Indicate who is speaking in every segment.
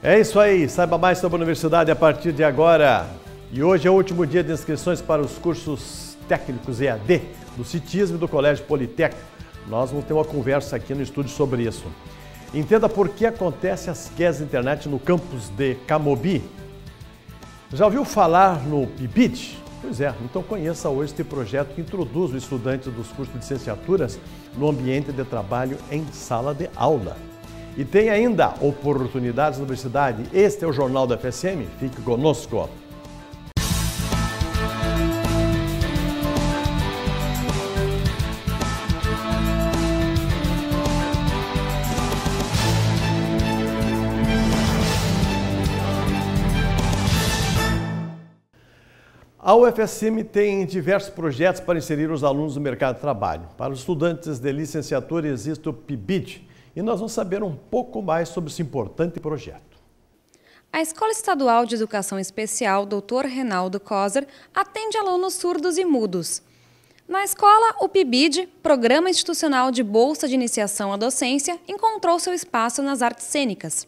Speaker 1: É isso aí, saiba mais sobre a universidade a partir de agora. E hoje é o último dia de inscrições para os cursos técnicos EAD do CITISM e do Colégio Politécnico. Nós vamos ter uma conversa aqui no estúdio sobre isso. Entenda por que acontece as quedas de internet no campus de Camobi. Já ouviu falar no PIBID? Pois é, então conheça hoje este projeto que introduz os estudantes dos cursos de licenciaturas no ambiente de trabalho em sala de aula. E tem ainda oportunidades na universidade. Este é o Jornal da FSM. Fique conosco. A UFSM tem diversos projetos para inserir os alunos no mercado de trabalho. Para os estudantes de licenciatura existe o PIBID e nós vamos saber um pouco mais sobre esse importante projeto.
Speaker 2: A Escola Estadual de Educação Especial Dr. Reinaldo Coser atende alunos surdos e mudos. Na escola, o PIBID, Programa Institucional de Bolsa de Iniciação à Docência, encontrou seu espaço nas artes cênicas.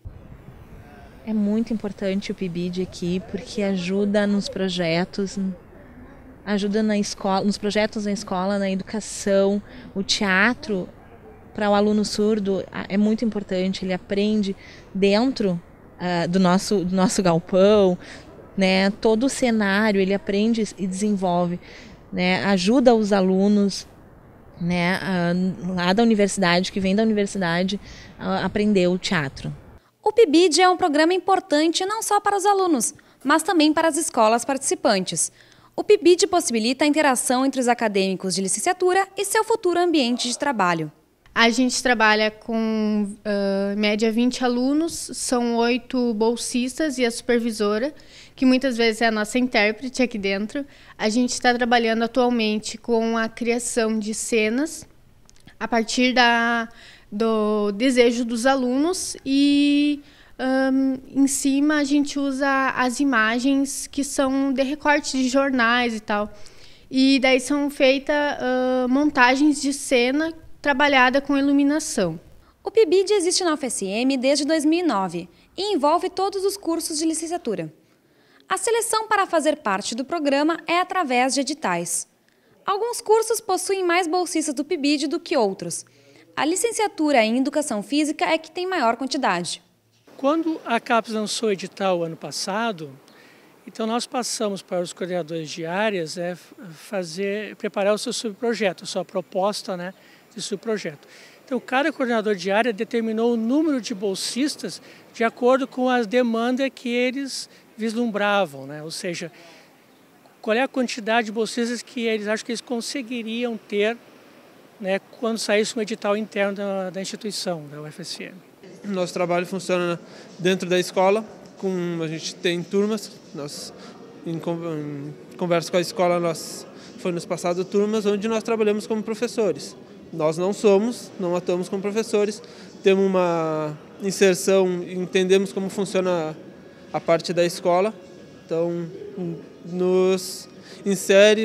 Speaker 3: É muito importante o PIBID aqui porque ajuda nos projetos, ajuda na escola, nos projetos na escola, na educação. O teatro, para o aluno surdo, é muito importante. Ele aprende dentro do nosso galpão, né? Todo o cenário ele aprende e desenvolve, né? Ajuda os alunos, né? Lá da universidade, que vem da universidade, a aprender o teatro.
Speaker 2: O PIBID é um programa importante não só para os alunos, mas também para as escolas participantes. O PIBID possibilita a interação entre os acadêmicos de licenciatura e seu futuro ambiente de trabalho.
Speaker 4: A gente trabalha com média 20 alunos, são 8 bolsistas e a supervisora, que muitas vezes é a nossa intérprete aqui dentro. A gente está trabalhando atualmente com a criação de cenas a partir do desejo dos alunos e em cima a gente usa as imagens que são de recortes de jornais e tal. E daí são feitas montagens de cena trabalhada com iluminação.
Speaker 2: O PIBID existe na UFSM desde 2009 e envolve todos os cursos de licenciatura. A seleção para fazer parte do programa é através de editais. Alguns cursos possuem mais bolsistas do PIBID do que outros. A licenciatura em Educação Física é que tem maior quantidade.
Speaker 5: Quando a CAPES lançou o edital ano passado, então nós passamos para os coordenadores de áreas preparar o seu subprojeto, a sua proposta, né, de subprojeto. Então cada coordenador de área determinou o número de bolsistas de acordo com as demandas que eles vislumbravam, né? Ou seja, qual é a quantidade de bolsistas que eles acham que eles conseguiriam ter, né, quando saísse um edital interno da instituição, da UFSM.
Speaker 6: Nosso trabalho funciona dentro da escola, a gente tem turmas, em conversa com a escola, foi nos passado turmas onde nós trabalhamos como professores. Nós não atuamos como professores, temos uma inserção, entendemos como funciona a parte da escola, então nos insere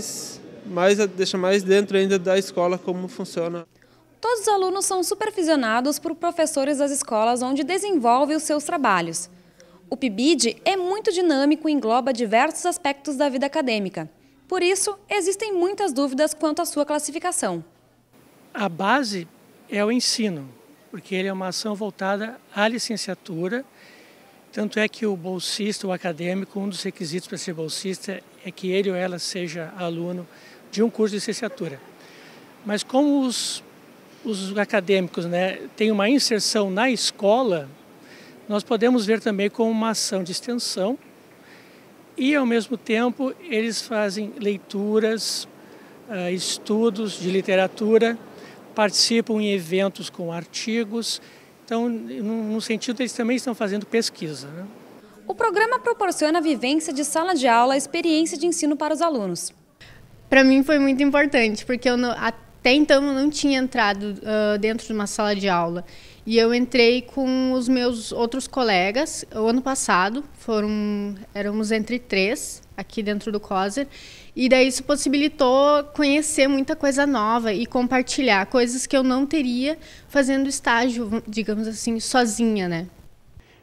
Speaker 6: deixa mais dentro ainda da escola como funciona.
Speaker 2: Todos os alunos são supervisionados por professores das escolas onde desenvolvem os seus trabalhos. O PIBID é muito dinâmico e engloba diversos aspectos da vida acadêmica. Por isso, existem muitas dúvidas quanto à sua classificação.
Speaker 5: A base é o ensino, porque ele é uma ação voltada à licenciatura. Tanto é que o bolsista, o acadêmico, um dos requisitos para ser bolsista é que ele ou ela seja aluno de um curso de licenciatura. Mas como os acadêmicos, né, têm uma inserção na escola, nós podemos ver também como uma ação de extensão e, ao mesmo tempo, eles fazem leituras, estudos de literatura, participam em eventos com artigos. Então, no sentido, eles também estão fazendo pesquisa, né?
Speaker 2: O programa proporciona a vivência de sala de aula, experiência de ensino para os alunos.
Speaker 4: Para mim foi muito importante, porque até então eu não tinha entrado dentro de uma sala de aula. E eu entrei com os meus outros colegas. O ano passado, éramos entre 3 aqui dentro do Coser. E daí isso possibilitou conhecer muita coisa nova e compartilhar coisas que eu não teria fazendo estágio, digamos assim, sozinha, né?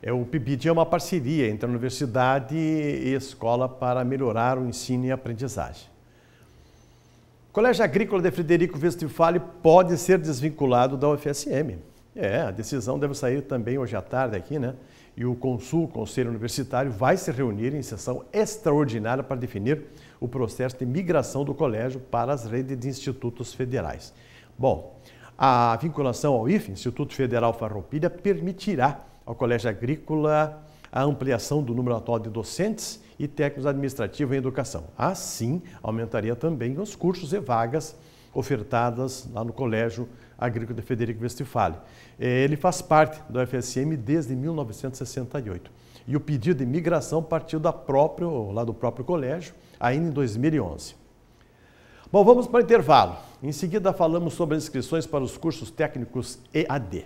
Speaker 1: O PIBID é uma parceria entre a universidade e a escola para melhorar o ensino e a aprendizagem. O Colégio Agrícola de Frederico Westphalen pode ser desvinculado da UFSM. A decisão deve sair também hoje à tarde aqui, né? E o Conselho Universitário, vai se reunir em sessão extraordinária para definir o processo de migração do colégio para as redes de institutos federais. Bom, a vinculação ao IFE, Instituto Federal Farroupilha, permitirá ao Colégio Agrícola a ampliação do número atual de docentes e técnicos administrativos em educação. Assim, aumentaria também os cursos e vagas ofertadas lá no Colégio Agrícola de Frederico Westphalen. Ele faz parte da UFSM desde 1968 e o pedido de migração partiu lá do próprio colégio, ainda em 2011. Bom, vamos para o intervalo. Em seguida falamos sobre as inscrições para os cursos técnicos EAD.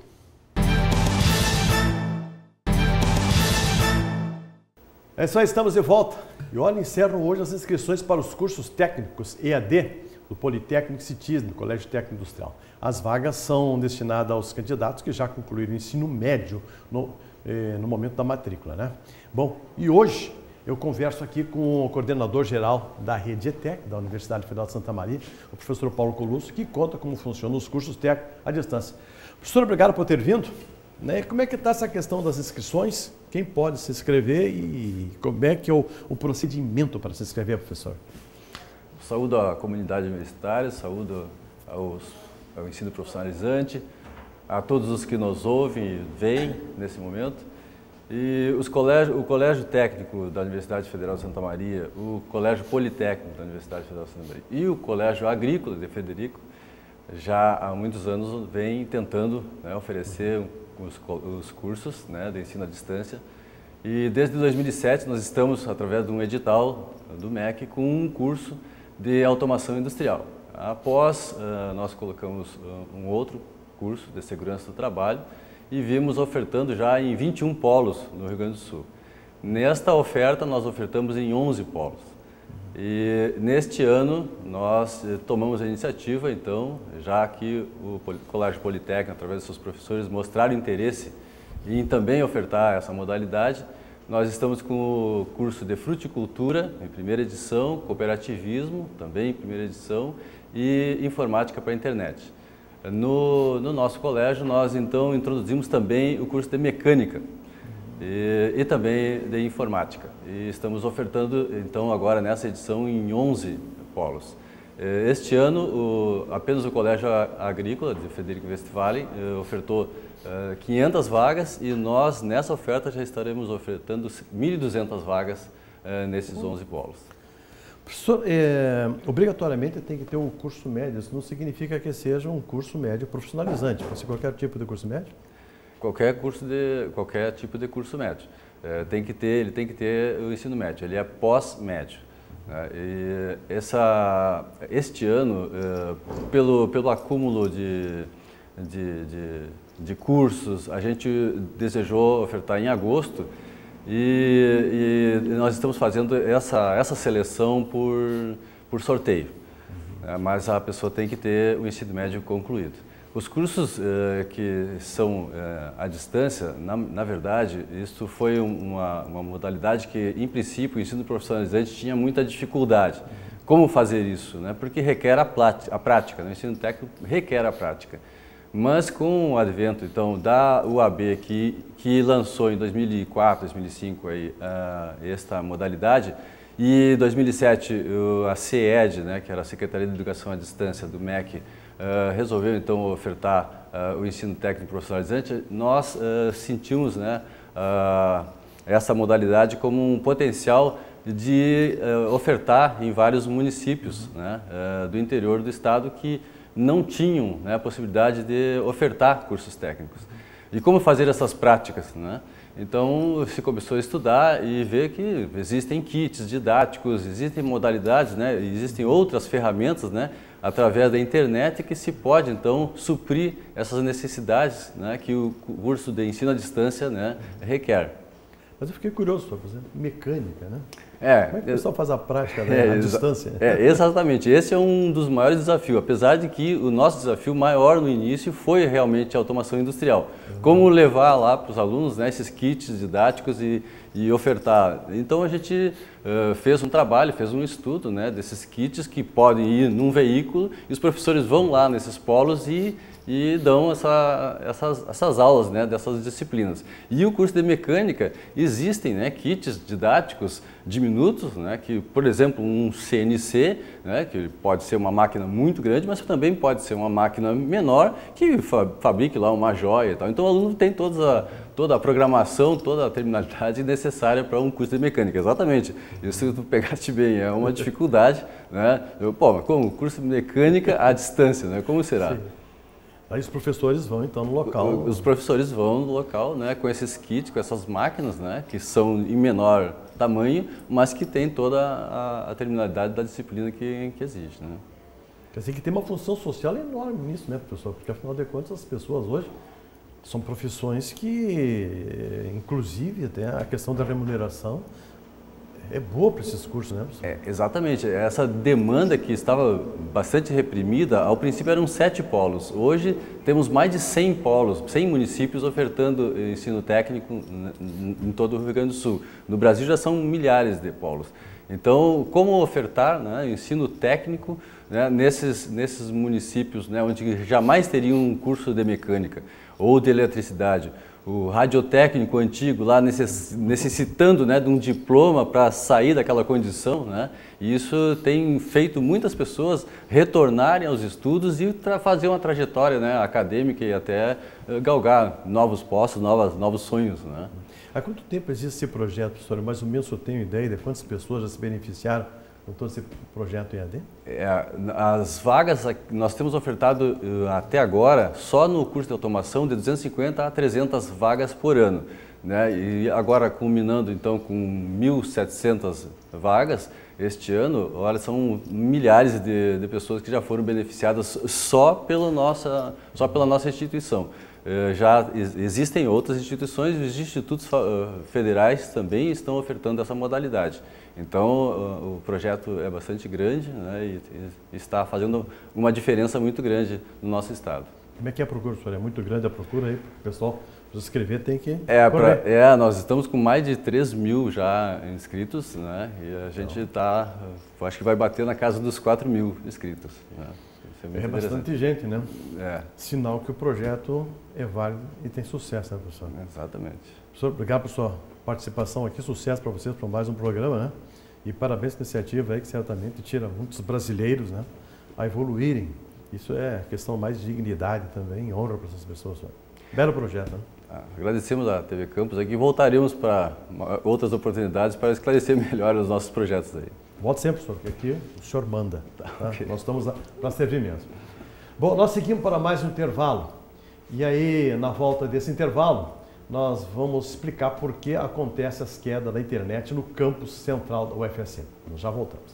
Speaker 1: É isso aí, estamos de volta. E olha, encerram hoje as inscrições para os cursos técnicos EAD do Politécnico CITISM, do Colégio Técnico Industrial. As vagas são destinadas aos candidatos que já concluíram o ensino médio no momento da matrícula, né? Bom, e hoje eu converso aqui com o coordenador-geral da rede ETEC, da Universidade Federal de Santa Maria, o professor Paulo Colusso, que conta como funcionam os cursos técnicos à distância. Professor, obrigado por ter vindo. Como é que está essa questão das inscrições? Quem pode se inscrever e como é que é o procedimento para se inscrever, professor?
Speaker 7: Saúdo a comunidade universitária, saúdo ao ensino profissionalizante, a todos os que nos ouvem e veem nesse momento. E o Colégio Técnico da Universidade Federal de Santa Maria, o Colégio Politécnico da Universidade Federal de Santa Maria e o Colégio Agrícola de Frederico, já há muitos anos vem tentando, né, oferecer os cursos, né, de ensino à distância. E desde 2007 nós estamos, através de um edital do MEC, com um curso de automação industrial. Após, nós colocamos um outro curso de segurança do trabalho e vimos ofertando já em 21 polos no Rio Grande do Sul. Nesta oferta nós ofertamos em 11 polos. E neste ano nós tomamos a iniciativa, então, já que o Colégio Politécnico, através de seus professores, mostraram interesse em também ofertar essa modalidade, nós estamos com o curso de fruticultura, em primeira edição, cooperativismo, também em primeira edição, e informática para a internet. No nosso colégio, nós então introduzimos também o curso de mecânica e também de informática. E estamos ofertando, então, agora nessa edição em 11 polos. Este ano, apenas o Colégio Agrícola de Frederico Westphalen ofertou 500 vagas e nós, nessa oferta, já estaremos ofertando 1.200 vagas nesses 11 polos.
Speaker 1: Professor, obrigatoriamente tem que ter um curso médio, isso não significa que seja um curso médio profissionalizante, pode ser qualquer tipo de curso médio?
Speaker 7: Qualquer tipo de curso médio. Ele tem que ter o ensino médio, ele é pós-médio. E este ano, pelo acúmulo de cursos, a gente desejou ofertar em agosto e nós estamos fazendo essa seleção por sorteio, mas a pessoa tem que ter o ensino médio concluído. Os cursos que são à distância, na verdade, isso foi uma modalidade que, em princípio, o ensino profissionalizante tinha muita dificuldade. Como fazer isso? Né? Porque requer a prática, né? O ensino técnico requer a prática. Mas com o advento, então, da UAB, que lançou em 2004, 2005 aí, esta modalidade, e em 2007 a CED, né, que era a Secretaria de Educação à Distância do MEC, resolveu então ofertar o ensino técnico profissionalizante, nós sentimos, né, essa modalidade como um potencial de ofertar em vários municípios, né, do interior do estado que não tinham, né, a possibilidade de ofertar cursos técnicos. E como fazer essas práticas, né? Então se começou a estudar e ver que existem kits didáticos, existem modalidades, né, existem outras ferramentas, né, através da internet que se pode então suprir essas necessidades, né, que o curso de ensino à distância, né, requer.
Speaker 1: Mas eu fiquei curioso, por exemplo, mecânica, né?
Speaker 7: É,
Speaker 1: como é que o pessoal faz a prática, né? À distância?
Speaker 7: Exatamente. Esse é um dos maiores desafios, apesar de que o nosso desafio maior no início foi realmente a automação industrial. Como levar lá para os alunos, né, esses kits didáticos e ofertar. Então a gente fez um trabalho, fez um estudo, né, desses kits que podem ir num veículo e os professores vão lá nesses polos e dão essas aulas, né, dessas disciplinas. E o curso de mecânica, existem, né, kits didáticos diminutos, né, que, por exemplo, um CNC, né, que pode ser uma máquina muito grande, mas também pode ser uma máquina menor que fabrique lá uma joia e tal. Então o aluno tem toda a programação, toda a terminalidade necessária para um curso de mecânica. Exatamente, isso tu pegaste bem, é uma dificuldade, né? Pô, como curso de mecânica à distância, né? Como será?
Speaker 1: Sim. Aí os professores vão então no local.
Speaker 7: Os professores vão no local, né, com esses kits, com essas máquinas, né, que são em menor tamanho, mas que tem toda a terminalidade da disciplina que exige, né.
Speaker 1: Quer dizer que tem uma função social enorme nisso, né, professor? Porque afinal de contas as pessoas hoje são profissões que, inclusive, até a questão da remuneração é boa para esses cursos, né, professor?
Speaker 7: Exatamente. Essa demanda que estava bastante reprimida, ao princípio eram 7 polos. Hoje temos mais de 100 polos, 100 municípios ofertando ensino técnico em todo o Rio Grande do Sul. No Brasil já são milhares de polos. Então, como ofertar, né, ensino técnico, né, nesses municípios, né, onde jamais teriam um curso de mecânica ou de eletricidade? O radiotécnico antigo lá necessitando, né, de um diploma para sair daquela condição, né? E isso tem feito muitas pessoas retornarem aos estudos e fazer uma trajetória, né, acadêmica e até galgar novos postos, novos sonhos, né?
Speaker 1: Há quanto tempo existe esse projeto, professor? Mais ou menos eu tenho ideia de quantas pessoas já se beneficiaram com todo esse projeto EAD?
Speaker 7: As vagas nós temos ofertado até agora, só no curso de automação, de 250 a 300 vagas por ano, né? E agora culminando então com 1.700 vagas este ano, olha, são milhares de pessoas que já foram beneficiadas só pela nossa instituição. Já existem outras instituições, os institutos federais também estão ofertando essa modalidade. Então, o projeto é bastante grande, né, e está fazendo uma diferença muito grande no nosso estado.
Speaker 1: Como é que é a procura, professor? É muito grande a procura aí? O pessoal, para se inscrever, tem que...
Speaker 7: Nós estamos com mais de 3.000 já inscritos, né, e a gente está, acho que vai bater na casa dos 4.000 inscritos, né.
Speaker 1: É bastante gente, né?
Speaker 7: Sinal
Speaker 1: que o projeto é válido e tem sucesso, né, professor?
Speaker 7: Exatamente.
Speaker 1: Professor, obrigado por sua participação aqui, sucesso para vocês, para mais um programa, né? E parabéns pela iniciativa aí, que certamente tira muitos brasileiros, né, a evoluírem. Isso é questão mais de dignidade também, honra para essas pessoas. Né? Belo projeto, né?
Speaker 7: Agradecemos a TV Campus aqui e voltaremos para outras oportunidades para esclarecer melhor os nossos projetos aí.
Speaker 1: Volte sempre, professor, porque aqui o senhor manda. Tá?
Speaker 7: Okay.
Speaker 1: Nós estamos para servir mesmo. Bom, nós seguimos para mais um intervalo. E aí, na volta desse intervalo, nós vamos explicar por que acontece as quedas da internet no campus central da UFSM. Nós já voltamos.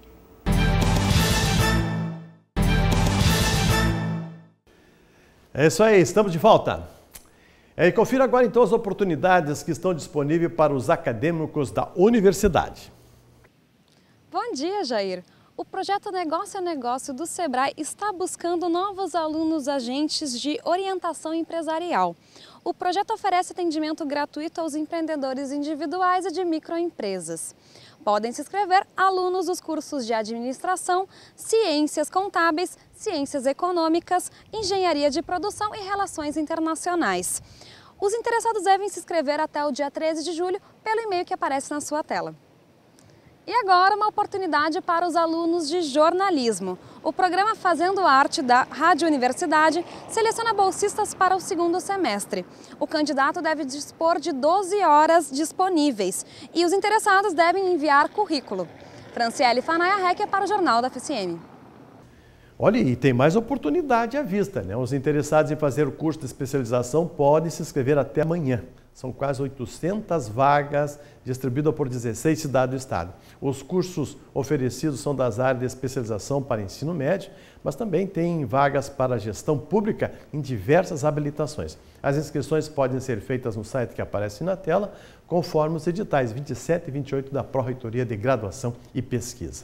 Speaker 1: É isso aí, estamos de volta. E confira agora então as oportunidades que estão disponíveis para os acadêmicos da universidade.
Speaker 2: Bom dia, Jair. O projeto Negócio a Negócio do Sebrae está buscando novos alunos agentes de orientação empresarial. O projeto oferece atendimento gratuito aos empreendedores individuais e de microempresas. Podem se inscrever alunos dos cursos de Administração, Ciências Contábeis, Ciências Econômicas, Engenharia de Produção e Relações Internacionais. Os interessados devem se inscrever até o dia 13 de julho pelo e-mail que aparece na sua tela. E agora uma oportunidade para os alunos de jornalismo. O programa Fazendo Arte da Rádio Universidade seleciona bolsistas para o segundo semestre. O candidato deve dispor de 12 horas disponíveis e os interessados devem enviar currículo. Franciele Fanaia Reque para o Jornal da FSM.
Speaker 1: Olha, e tem mais oportunidade à vista, né? Os interessados em fazer o curso de especialização podem se inscrever até amanhã, São quase 800 vagas distribuídas por 16 cidades do estado. Os cursos oferecidos são das áreas de especialização para ensino médio, mas também tem vagas para gestão pública em diversas habilitações. As inscrições podem ser feitas no site que aparece na tela, conforme os editais 27 e 28 da Pró-Reitoria de Graduação e Pesquisa.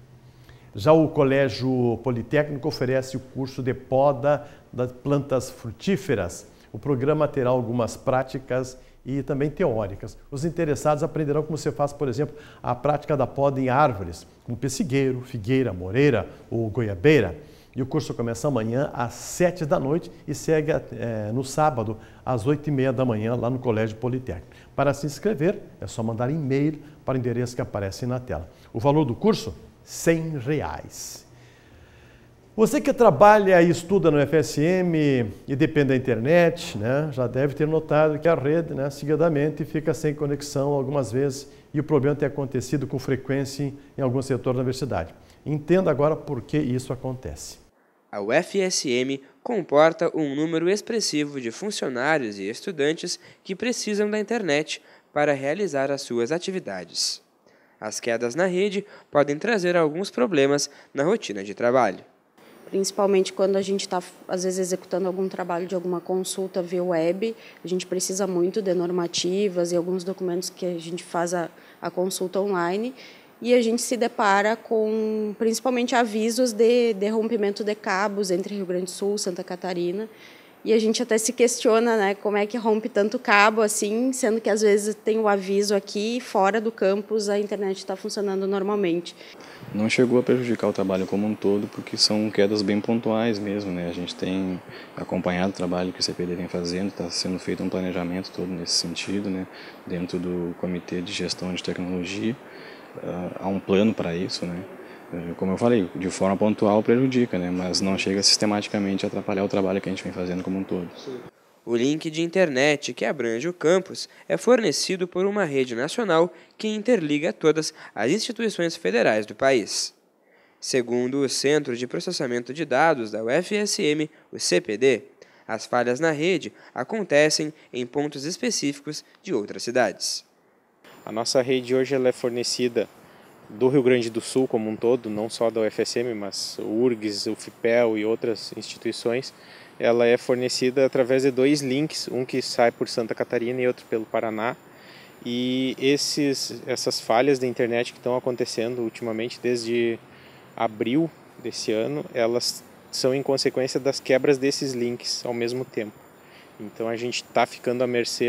Speaker 1: Já o Colégio Politécnico oferece o curso de poda das plantas frutíferas. O programa terá algumas práticas e também teóricas. Os interessados aprenderão como se faz, por exemplo, a prática da poda em árvores, como pessigueiro, figueira, moreira ou goiabeira. E o curso começa amanhã às 7 da noite e segue no sábado às 8h30 da manhã lá no Colégio Politécnico. Para se inscrever, é só mandar e-mail para o endereço que aparece na tela. O valor do curso? R$100. Você que trabalha e estuda no FSM e depende da internet, né, já deve ter notado que a rede, né, seguidamente fica sem conexão algumas vezes e o problema tem acontecido com frequência em algum setor da universidade. Entenda agora por que isso acontece.
Speaker 8: A UFSM comporta um número expressivo de funcionários e estudantes que precisam da internet para realizar as suas atividades. As quedas na rede podem trazer alguns problemas na rotina de trabalho.
Speaker 9: Principalmente quando a gente está, às vezes, executando algum trabalho de alguma consulta via web, a gente precisa muito de normativas e alguns documentos que a gente faz a consulta online e a gente se depara com, principalmente, avisos de rompimento de cabos entre Rio Grande do Sul e Santa Catarina. E a gente até se questiona, né, como é que rompe tanto cabo assim, sendo que às vezes tem o aviso aqui, fora do campus a internet está funcionando normalmente.
Speaker 10: Não chegou a prejudicar o trabalho como um todo, porque são quedas bem pontuais mesmo, né? A gente tem acompanhado o trabalho que o CPD vem fazendo, está sendo feito um planejamento todo nesse sentido, né? Dentro do Comitê de Gestão de Tecnologia, há um plano para isso, né? Como eu falei, de forma pontual prejudica, né? Mas não chega sistematicamente a atrapalhar o trabalho que a gente vem fazendo como um todo.
Speaker 8: O link de internet que abrange o campus é fornecido por uma rede nacional que interliga todas as instituições federais do país. Segundo o Centro de Processamento de Dados da UFSM, o CPD, as falhas na rede acontecem em pontos específicos de outras cidades.
Speaker 11: A nossa rede hoje ela é fornecida do Rio Grande do Sul como um todo, não só da UFSM, mas o URGS, o FIPEL e outras instituições. Ela é fornecida através de 2 links, um que sai por Santa Catarina e outro pelo Paraná. E essas falhas da internet que estão acontecendo ultimamente, desde abril desse ano, elas são em consequência das quebras desses links ao mesmo tempo. Então a gente está ficando à mercê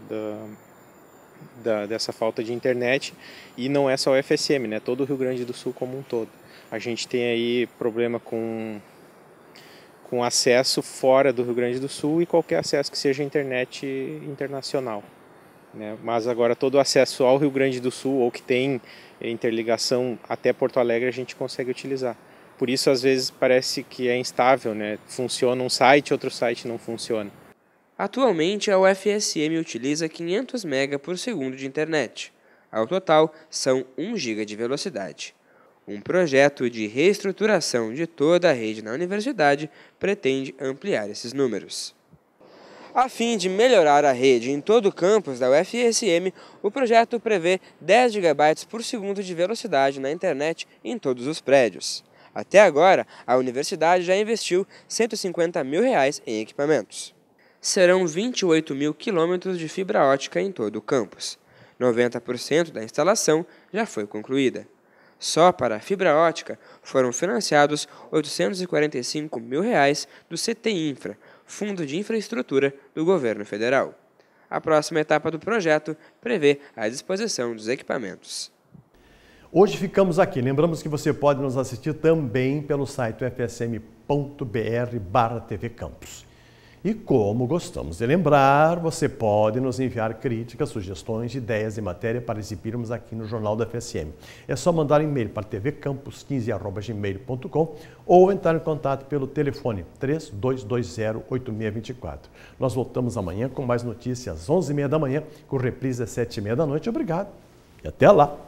Speaker 11: dessa falta de internet, e não é só o FSM, né? Todo o Rio Grande do Sul como um todo. A gente tem aí problema com acesso fora do Rio Grande do Sul e qualquer acesso que seja internet internacional, né? Mas agora todo o acesso ao Rio Grande do Sul ou que tem interligação até Porto Alegre a gente consegue utilizar. Por isso às vezes parece que é instável, né? Funciona um site, outro site não funciona.
Speaker 8: Atualmente, a UFSM utiliza 500 MB por segundo de internet. Ao total, são 1 GB de velocidade. Um projeto de reestruturação de toda a rede na universidade pretende ampliar esses números. A fim de melhorar a rede em todo o campus da UFSM, o projeto prevê 10 GB por segundo de velocidade na internet em todos os prédios. Até agora, a universidade já investiu R$ 150 mil em equipamentos. Serão 28 mil quilômetros de fibra ótica em todo o campus. 90% da instalação já foi concluída. Só para a fibra ótica foram financiados R$ 845 mil do CT Infra, Fundo de Infraestrutura do Governo Federal. A próxima etapa do projeto prevê a disposição dos equipamentos.
Speaker 1: Hoje ficamos aqui. Lembramos que você pode nos assistir também pelo site ufsm.br/TV Campus. E como gostamos de lembrar, você pode nos enviar críticas, sugestões, ideias de matéria para exibirmos aqui no Jornal da FSM. É só mandar um e-mail para tvcampus15@gmail.com ou entrar em contato pelo telefone 3220-8624. Nós voltamos amanhã com mais notícias às 11h30 da manhã, com reprise às 7h30 da noite. Obrigado e até lá!